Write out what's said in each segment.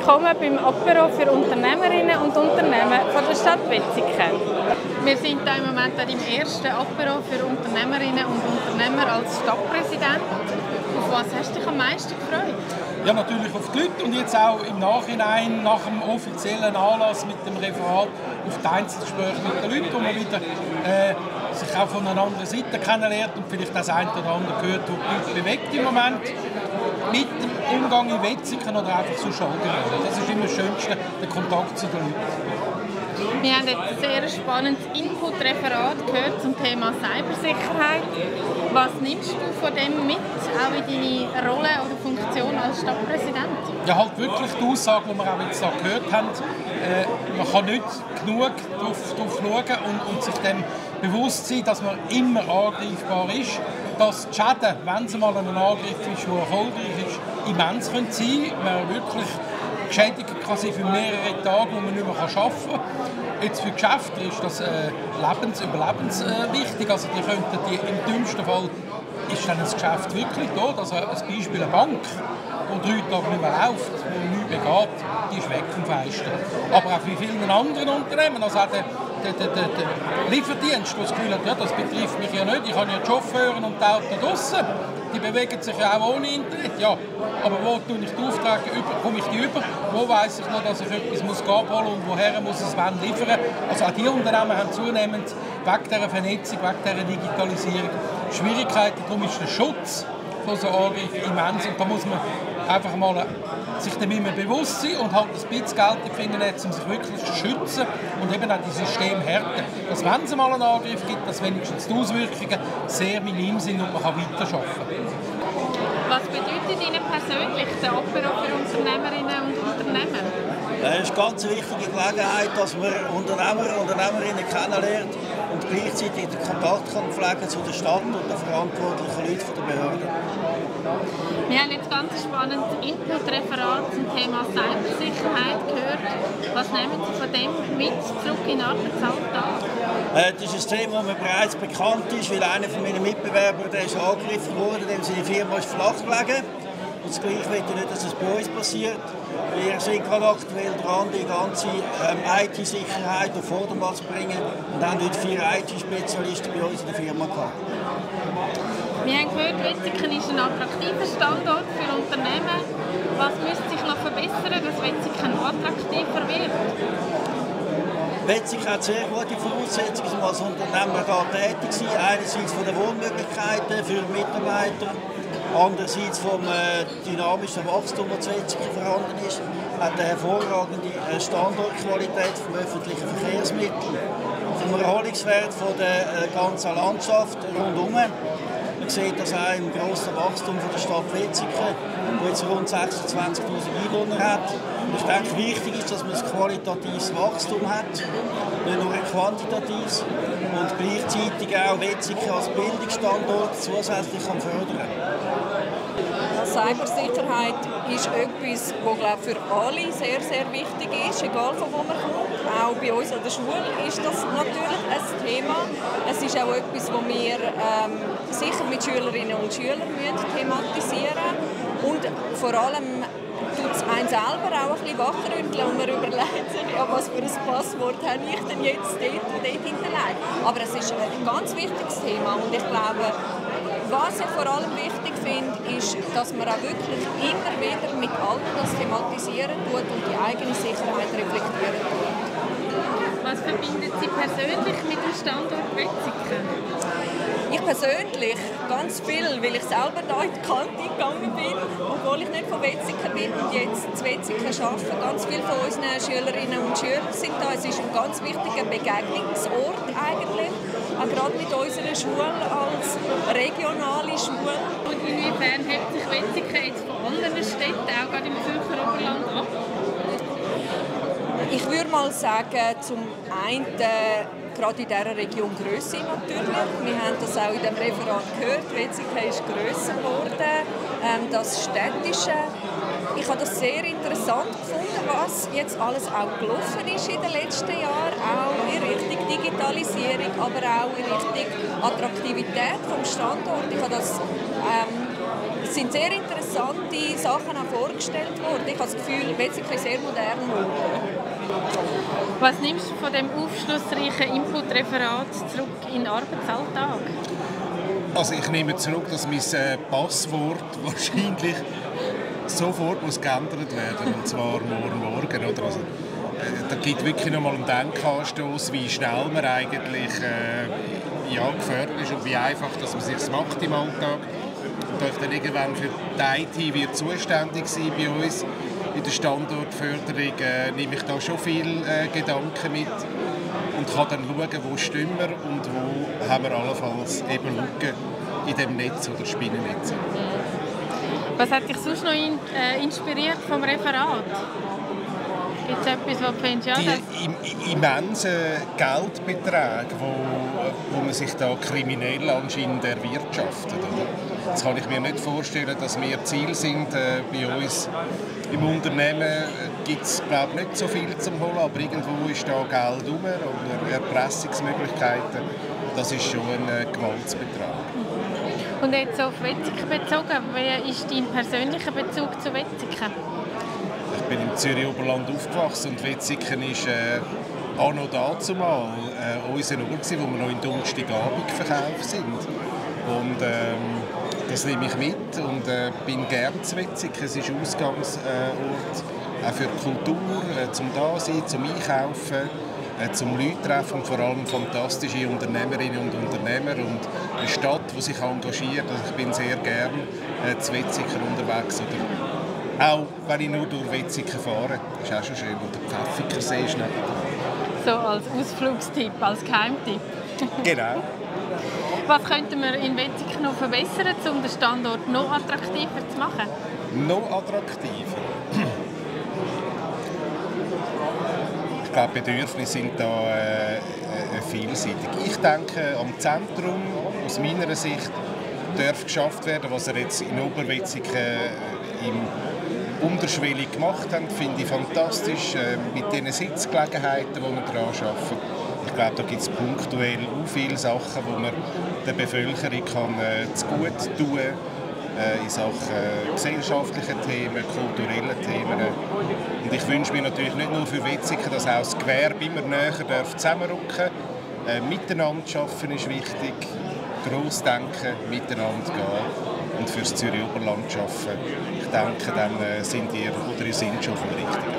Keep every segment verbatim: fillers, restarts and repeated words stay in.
willkommen beim Apero für Unternehmerinnen und Unternehmen von der Stadt Wetzikon. Wir sind hier im Moment an dem ersten Apero für Unternehmerinnen und Unternehmer als Stadtpräsident. Auf was hast du dich am meisten gefreut? Ja, natürlich auf die Leute und jetzt auch im Nachhinein, nach dem offiziellen Anlass mit dem Referat, auf die Einzelgespräche mit den Leuten, wo man wieder äh, sich auch von einer anderen Seite kennenlernt und vielleicht das eine oder andere gehört, was die Leute bewegt im Moment. Mit dem Umgang in Wetzikon oder einfach so allgemein. Das ist immer das Schönste, der Kontakt zu den Leuten. Wir haben jetzt ein sehr spannendes Input-Referat gehört zum Thema Cybersicherheit. Was nimmst du von dem mit, auch in deine Rolle oder Funktion als Stadtpräsident? Ja, halt wirklich die Aussage, die wir auch jetzt da gehört haben. Äh, man kann nicht genug darauf schauen und, und sich dem bewusst sein, dass man immer angreifbar ist. Dass die Schäden, wenn es mal ein Angriff ist, der erfolgreich ist, immens können sein können. Man wirklich geschädigt kann sein für mehrere Tage, wo man nicht mehr arbeiten kann. Jetzt für Geschäfte ist das äh, lebens-, überlebenswichtig. Äh, also die könnten die, im dümmsten Fall ist dann das Geschäft wirklich tot. Also ein Beispiel eine Bank, die drei Tage nicht mehr läuft, wo nichts mehr geht, die ist weg vom Fenster. Aber auch für viele andere Unternehmen, also auch der, der, der, der, der Lieferdienst, der das Gefühl hat, ja, das betrifft mich ja nicht, ich habe ja die Chauffeure und die Autos draussen, die bewegen sich ja auch ohne Internet. Ja, aber wo tue ich die Aufträge, komme ich die über? Wo weiss ich noch, dass ich etwas muss abholen muss und woher muss es wann liefern? Also auch die Unternehmen haben zunehmend wegen dieser Vernetzung, wegen dieser Digitalisierung Schwierigkeiten. Darum ist der Schutz von so Angriffen immens und da muss man einfach mal sich dem immer bewusst sein und halt ein bisschen Geld in die Finger nehmen, um sich wirklich zu schützen und eben auch die Systeme härten. Dass wenn es mal einen Angriff gibt, dass wenigstens die Auswirkungen sehr minim sind und man kann weiterarbeiten kann. Was bedeutet Ihnen persönlich der Apero für Unternehmerinnen und Unternehmer? Es ist eine ganz wichtige Gelegenheit, dass man Unternehmer und Unternehmerinnen kennenlernt und gleichzeitig den Kontakt kann pflegen zu der Stadt und den verantwortlichen Leuten der Behörden. Wir haben jetzt ganz spannendes Input-Referat zum Thema Cybersicherheit gehört. Was nehmen Sie von dem mit zurück in den Arbeitsalltag? Äh, das ist ein Thema, das mir bereits bekannt ist, weil einer meiner Mitbewerber der ist angegriffen wurde, dem seine Firma ist flach gelegen. Und das Gleiche will ich nicht, dass es bei uns passiert. Wir sind gerade aktuell dran, die ganze ähm, I T-Sicherheit auf Vordermann zu bringen und haben heute vier I T-Spezialisten bei uns in der Firma gehabt. Wir haben gehört, Wetzikon ist ein attraktiver Standort für Unternehmen. Was müsste sich noch verbessern, dass Wetzikon attraktiver wird? Wetzikon hat sehr gute Voraussetzungen, um als Unternehmer da tätig zu sein. Einerseits von den Wohnmöglichkeiten für Mitarbeiter, andererseits vom äh, dynamischen Wachstum, das in Wetzikon vorhanden ist, hat eine hervorragende äh, Standortqualität vom öffentlichen Verkehrsmittel, vom Erholungswert von der äh, ganzen Landschaft rundherum. Man sieht das auch im grossen Wachstum von der Stadt Wetzikon, die jetzt rund sechsundzwanzigtausend Einwohner hat. Und ich denke, wichtig ist, dass man ein qualitatives Wachstum hat, nicht nur ein quantitatives, und gleichzeitig auch Wetzikon als Bildungsstandort zusätzlich kann fördern. Cybersicherheit ist etwas, das glaube für alle sehr, sehr wichtig ist, egal von wo man kommt. Auch bei uns an der Schule ist das natürlich ein Thema. Es ist auch etwas, das wir ähm, sicher mit Schülerinnen und Schülern thematisieren müssen. Und vor allem tut es einen selber auch ein bisschen wachrütteln und man überlegt sich, ja, was für ein Passwort habe ich denn jetzt dort und dort hinterlegt. Aber es ist ein ganz wichtiges Thema und ich glaube, was ich vor allem wichtig finde, ist, dass man auch wirklich immer wieder mit allen das thematisieren tut und die eigene Sicherheit reflektieren tut. Was verbindet Sie persönlich mit dem Standort Wetzikon? Ich persönlich ganz viel, weil ich selber da in die Kante gegangen bin, obwohl ich nicht von Wetzikon bin und jetzt in Wetzikon arbeite. Ganz viele von unseren Schülerinnen und Schülern sind da. Es ist ein ganz wichtiger Begegnungsort eigentlich, auch gerade mit unserer Schule als regionale Schule. Und inwiefern hebt sich Wetzikon jetzt von anderen Städten, auch gerade im Zürcher Oberland, ab? Ich würde mal sagen, zum einen gerade in dieser Region Grösse natürlich. Wir haben das auch in dem Referat gehört. Wetzikon ist grösser geworden. Ähm, das Städtische. Ich habe das sehr interessant gefunden, was jetzt alles auch gelaufen ist in den letzten Jahren. Auch in Richtung Digitalisierung, aber auch in Richtung Attraktivität des Standorts. Ich habe das ähm, es sind sehr interessante Sachen auch vorgestellt worden. Ich habe das Gefühl, Wetzikon ist sehr modern geworden. Was nimmst du von dem aufschlussreichen Input-Referat zurück in den Arbeitsalltag? Also ich nehme zurück, dass mein Passwort wahrscheinlich sofort muss geändert werden, und zwar morgen Morgen. Oder? Also, äh, da gibt wirklich noch mal einen Denkanstoß, wie schnell man eigentlich äh, ja, gefördert ist und wie einfach, dass man es sich macht im Alltag. Und da ich dann irgendwann für die I T wird zuständig sein bei uns in der Standortförderung, äh, nehme ich da schon viel äh, Gedanken mit und kann dann schauen, wo stimmen wir und wo haben wir allenfalls eben Lücken in dem Netz oder Spinnennetz. Was hat dich sonst noch in, äh, inspiriert vom Referat? Gibt es etwas, was du findest, ja, die im, immensen Geldbeträge, wo, wo man sich da kriminell anscheinend erwirtschaftet. Oder? Das kann ich mir nicht vorstellen, dass wir Ziel sind. Äh, bei uns im Unternehmen gibt es nicht so viel zum Holen, aber irgendwo ist da Geld rum oder Erpressungsmöglichkeiten. Das ist schon ein äh, Gewaltsbetrag. Und jetzt auf Wetzikon bezogen, wie ist dein persönlicher Bezug zu Wetzikon? Ich bin im Zürich-Oberland aufgewachsen und Wetzikon ist äh, auch noch dazumal äh, unser Ort, wo wir noch in Donnerstagabend verkauft sind. Und ähm, das nehme ich mit und äh, bin gerne zu Wetzikon. Es ist Ausgangsort äh, auch für die Kultur, äh, zum Dasein, zum Einkaufen, äh, zum Leute treffen und vor allem fantastische Unternehmerinnen und Unternehmer und eine Stadt, die sich engagiert. Also ich bin sehr gerne äh, zu Wetzikon unterwegs. Oder auch wenn ich nur durch Wetzikon fahre, das ist auch schon schön. Und der Pfäffikersee ist nicht. So als Ausflugstipp, als Geheimtipp. Genau. Was könnten wir in Wetzikon noch verbessern, um den Standort noch attraktiver zu machen? Noch attraktiver? Ich glaube, die Bedürfnisse sind da äh, äh, vielseitig. Ich denke, am Zentrum, aus meiner Sicht, darf geschafft werden, was er jetzt in Oberwetzikon äh, im unterschwellig gemacht haben, finde ich fantastisch, äh, mit den Sitzgelegenheiten, die wir daran arbeiten. Ich glaube, da gibt es punktuell auch viele Sachen, die man der Bevölkerung kann, äh, zu gut tun kann, äh, in Sachen äh, gesellschaftlichen Themen, kulturellen Themen. Und ich wünsche mir natürlich nicht nur für Wetzikon, dass auch das Gewerbe immer näher darf zusammenrücken darf. Äh, miteinander arbeiten ist wichtig, gross denken, miteinander gehen. Und für das Zürich-Oberland arbeiten. Ich denke, dann sind ihr oder ihr sind schon auf dem richtigen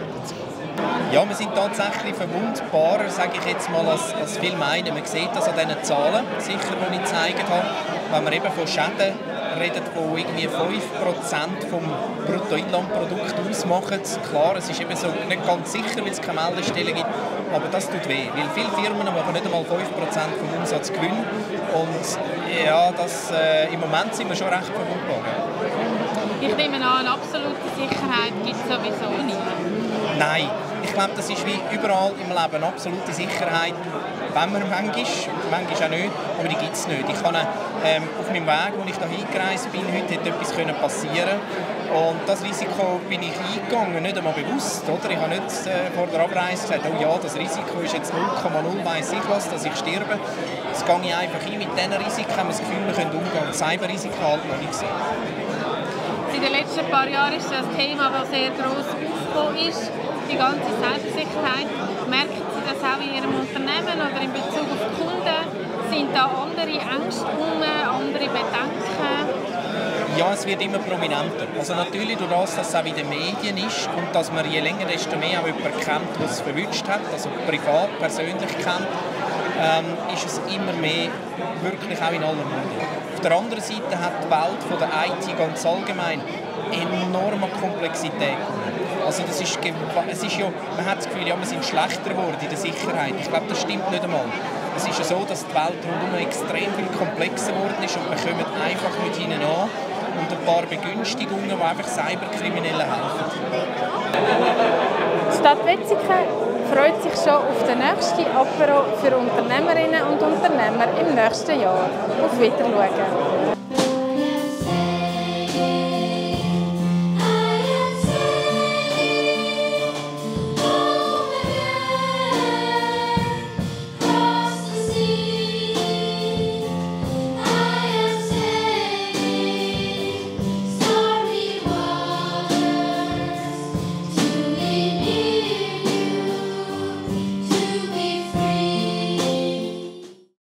Weg. Ja, wir sind tatsächlich verwundbarer, sage ich jetzt mal, als, als viel meinen. Man sieht das an diesen Zahlen, sicher, die ich gezeigt habe. Wenn man eben von Schäden redet, die irgendwie fünf Prozent vom Bruttoinlandprodukt ausmachen. Klar, es ist eben so nicht ganz sicher, weil es keine Meldestellen gibt, aber das tut weh, weil viele Firmen machen nicht einmal fünf Prozent vom Umsatz Gewinn und ja, das, äh, im Moment sind wir schon recht verwundbar. Ich nehme an, eine absolute Sicherheit gibt es sowieso nicht. Nein, ich glaube, das ist wie überall im Leben, absolute Sicherheit, wenn man manchmal, manchmal auch nicht, aber die gibt es nicht. Ich kann ähm, auf meinem Weg, wo ich da hingereist bin, heute hätte etwas passieren können. Und das Risiko bin ich eingegangen, nicht einmal bewusst. Oder? Ich habe nicht äh, vor der Abreise gesagt, oh ja, das Risiko ist jetzt null Komma null, weiss ich was, dass ich sterbe. Das gehe ich einfach ein. Mit diesen Risiken haben wir das Gefühl, wir können umgehen. Das Cyberrisiko halt noch nicht gesehen. In den letzten paar Jahren ist das ein Thema, das sehr gross aufgekommen ist. Die ganze Cybersicherheit. Merken Sie das auch in Ihrem Unternehmen oder in Bezug auf die Kunden? Sind da andere Ängste herum, andere Bedenken? Ja, es wird immer prominenter. Also natürlich durch das, dass es auch in den Medien ist und dass man je länger, desto mehr auch jemanden kennt, der es verwünscht hat, also privat, persönlich kennt, ähm, ist es immer mehr wirklich auch in aller Munde. Auf der anderen Seite hat die Welt von der I T ganz allgemein enorme Komplexität. Also das ist, es ist ja, man hat das Gefühl, ja, wir sind schlechter geworden in der Sicherheit. Ich glaube, das stimmt nicht einmal. Es ist ja so, dass die Welt rundherum extrem viel komplexer geworden ist und wir kommen einfach mit ihnen an und ein paar Begünstigungen, die einfach Cyberkriminellen helfen. Die Stadt Wetzikon freut sich schon auf den nächsten Apero für Unternehmerinnen und Unternehmer im nächsten Jahr. Auf Wiedersehen.